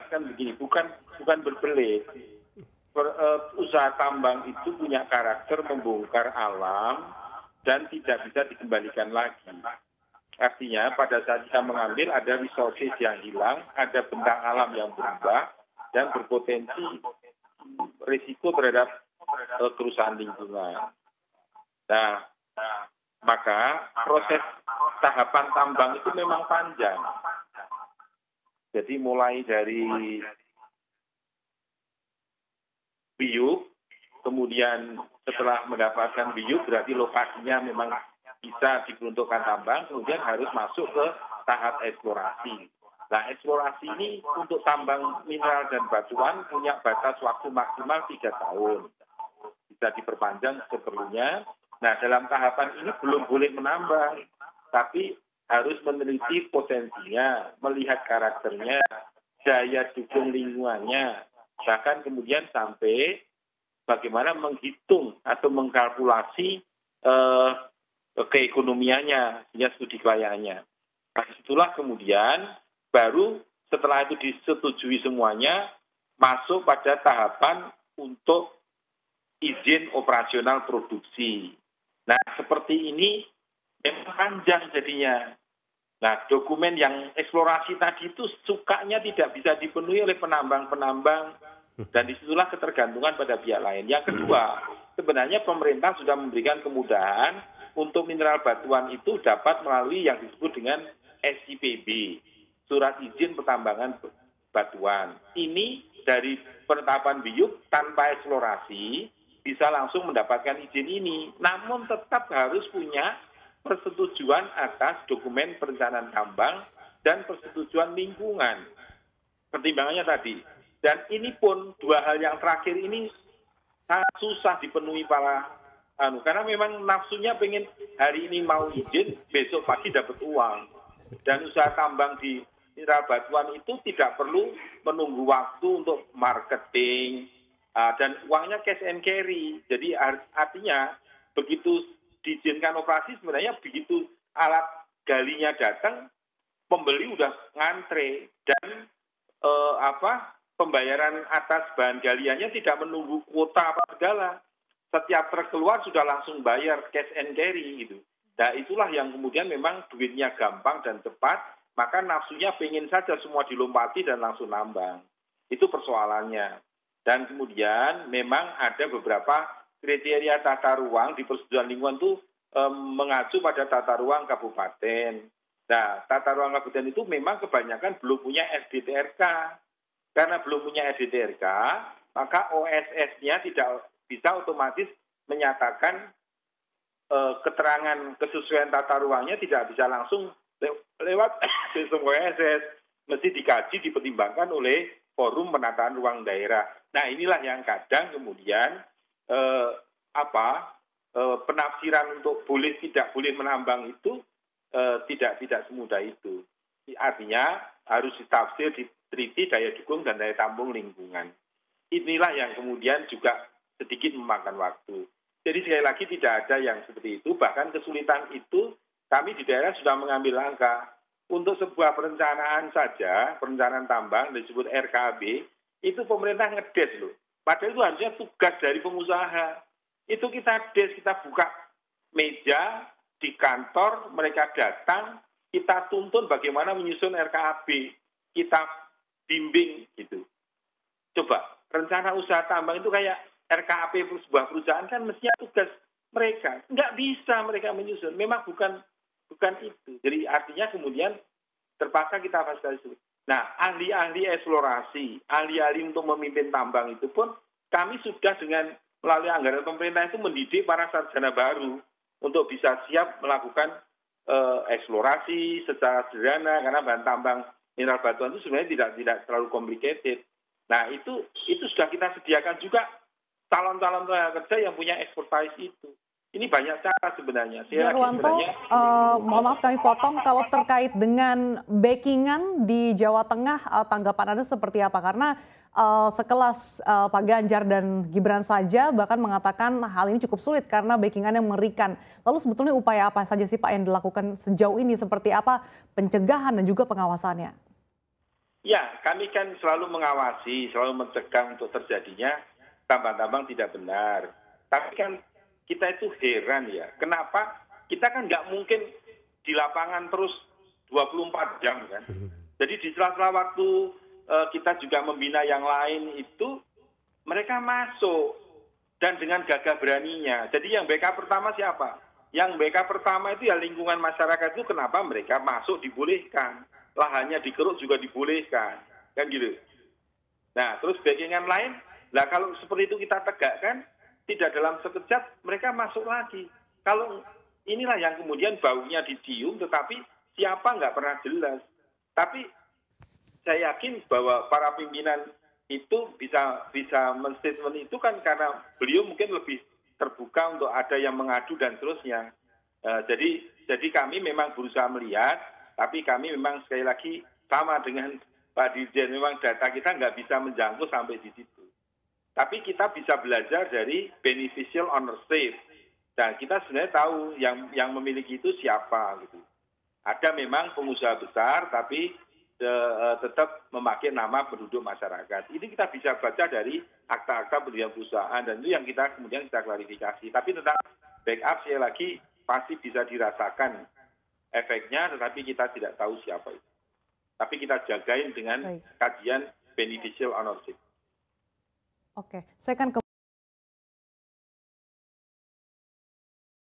jelaskan begini, bukan berbelit. Usaha tambang itu punya karakter membongkar alam dan tidak bisa dikembalikan lagi. Artinya pada saat kita mengambil ada resources yang hilang, ada bentang alam yang berubah dan berpotensi risiko terhadap kerusakan lingkungan. Nah, maka proses tahapan tambang itu memang panjang. Jadi mulai dari biuk, kemudian setelah mendapatkan biuk berarti lokasinya memang bisa diperuntukkan tambang, kemudian harus masuk ke tahap eksplorasi. Nah, eksplorasi ini untuk tambang mineral dan batuan punya batas waktu maksimal 3 tahun. Bisa diperpanjang seperlunya. Nah, dalam tahapan ini belum boleh menambang, tapi harus meneliti potensinya, melihat karakternya, daya dukung lingkungannya, bahkan kemudian sampai bagaimana menghitung atau mengkalkulasi keekonomiannya, hingga studi kelayakannya. Nah, itulah kemudian baru setelah itu disetujui semuanya, masuk pada tahapan untuk izin operasional produksi. Nah, seperti ini memang panjang jadinya. Nah, dokumen yang eksplorasi tadi itu sukanya tidak bisa dipenuhi oleh penambang-penambang, dan disitulah ketergantungan pada pihak lain. Yang kedua, sebenarnya pemerintah sudah memberikan kemudahan untuk mineral batuan itu dapat melalui yang disebut dengan SIPB, Surat Izin Pertambangan Batuan. Ini dari penetapan biuk tanpa eksplorasi bisa langsung mendapatkan izin ini, namun tetap harus punya persetujuan atas dokumen perencanaan tambang dan persetujuan lingkungan. Pertimbangannya tadi. Dan ini pun dua hal yang terakhir ini sangat susah dipenuhi para karena memang nafsunya pengen hari ini mau izin, besok pagi dapat uang. Dan usaha tambang di mineral batuan itu tidak perlu menunggu waktu untuk marketing dan uangnya cash and carry. Jadi artinya begitu diizinkan operasi sebenarnya begitu alat galinya datang, pembeli udah ngantre dan pembayaran atas bahan galiannya tidak menunggu kuota apa segala. Setiap truk keluar sudah langsung bayar cash and carry gitu. Nah, itulah yang kemudian memang duitnya gampang dan cepat, maka nafsunya pengen saja semua dilompati dan langsung nambang. Itu persoalannya. Dan kemudian memang ada beberapa kriteria tata ruang di persetujuan lingkungan itu mengacu pada tata ruang kabupaten. Nah, tata ruang kabupaten itu memang kebanyakan belum punya SDTRK. Karena belum punya SDTRK, maka OSS-nya tidak bisa otomatis menyatakan keterangan kesesuaian tata ruangnya tidak bisa langsung lewat sistem OSS. Mesti dikaji, dipertimbangkan oleh Forum Penataan Ruang Daerah. Nah, inilah yang kadang kemudian penafsiran untuk boleh tidak boleh menambang itu tidak semudah itu. Artinya harus ditafsir, diteliti daya dukung dan daya tampung lingkungan. Inilah yang kemudian juga sedikit memakan waktu. Jadi sekali lagi tidak ada yang seperti itu. Bahkan kesulitan itu kami di daerah sudah mengambil langkah. Untuk sebuah perencanaan saja, perencanaan tambang disebut RKB, itu pemerintah ngedes loh. Padahal itu harusnya tugas dari pengusaha. Itu kita des, kita buka meja di kantor, mereka datang, kita tuntun bagaimana menyusun RKAB, kita bimbing gitu. Coba, rencana usaha tambang itu kayak RKAB sebuah perusahaan kan mestinya tugas mereka. Nggak bisa mereka menyusun, memang bukan itu. Jadi artinya kemudian terpaksa kita fasilitasi. Nah, ahli-ahli eksplorasi, ahli-ahli untuk memimpin tambang itu pun kami sudah dengan melalui anggaran pemerintah itu mendidik para sarjana baru untuk bisa siap melakukan eksplorasi secara sederhana karena bahan tambang mineral batuan itu sebenarnya tidak terlalu complicated. Nah, itu sudah kita sediakan juga calon-calon tenaga kerja yang punya expertise itu. Ini banyak cara sebenarnya. Jarwanto, mohon maaf kami potong, kalau terkait dengan backingan di Jawa Tengah, tanggapan Anda seperti apa? Karena sekelas Pak Ganjar dan Gibran saja bahkan mengatakan hal ini cukup sulit karena backingannya mengerikan. Lalu sebetulnya upaya apa saja sih Pak yang dilakukan sejauh ini? Seperti apa pencegahan dan juga pengawasannya? Ya, kami kan selalu mengawasi, selalu mencegah untuk terjadinya tambang-tambang tidak benar. Tapi kan kita itu heran ya, kenapa kita kan nggak mungkin di lapangan terus 24 jam kan. Jadi di sela-sela waktu kita juga membina yang lain itu, mereka masuk dan dengan gagah beraninya. Jadi yang BK pertama siapa? Yang BK pertama itu ya lingkungan masyarakat itu kenapa mereka masuk dibolehkan. Lahannya dikeruk juga dibolehkan. Kan gitu. Nah, terus backingan lain, lah kalau seperti itu kita tegakkan, tidak dalam sekejap mereka masuk lagi. Kalau inilah yang kemudian baunya dicium, tetapi siapa nggak pernah jelas. Tapi saya yakin bahwa para pimpinan itu bisa menstatement itu kan karena beliau mungkin lebih terbuka untuk ada yang mengadu dan seterusnya. Jadi kami memang berusaha melihat, tapi kami memang sekali lagi sama dengan Pak Dirjen, memang data kita nggak bisa menjangkau sampai di situ. Tapi kita bisa belajar dari beneficial ownership. Dan kita sebenarnya tahu yang memiliki itu siapa gitu. Ada memang pengusaha besar, tapi tetap memakai nama penduduk masyarakat. Ini kita bisa baca dari akta-akta pendirian perusahaan, dan itu yang kita kemudian kita klarifikasi. Tapi tentang backup sekali lagi pasti bisa dirasakan efeknya, tetapi kita tidak tahu siapa itu. Tapi kita jagain dengan kajian beneficial ownership. Oke, saya akan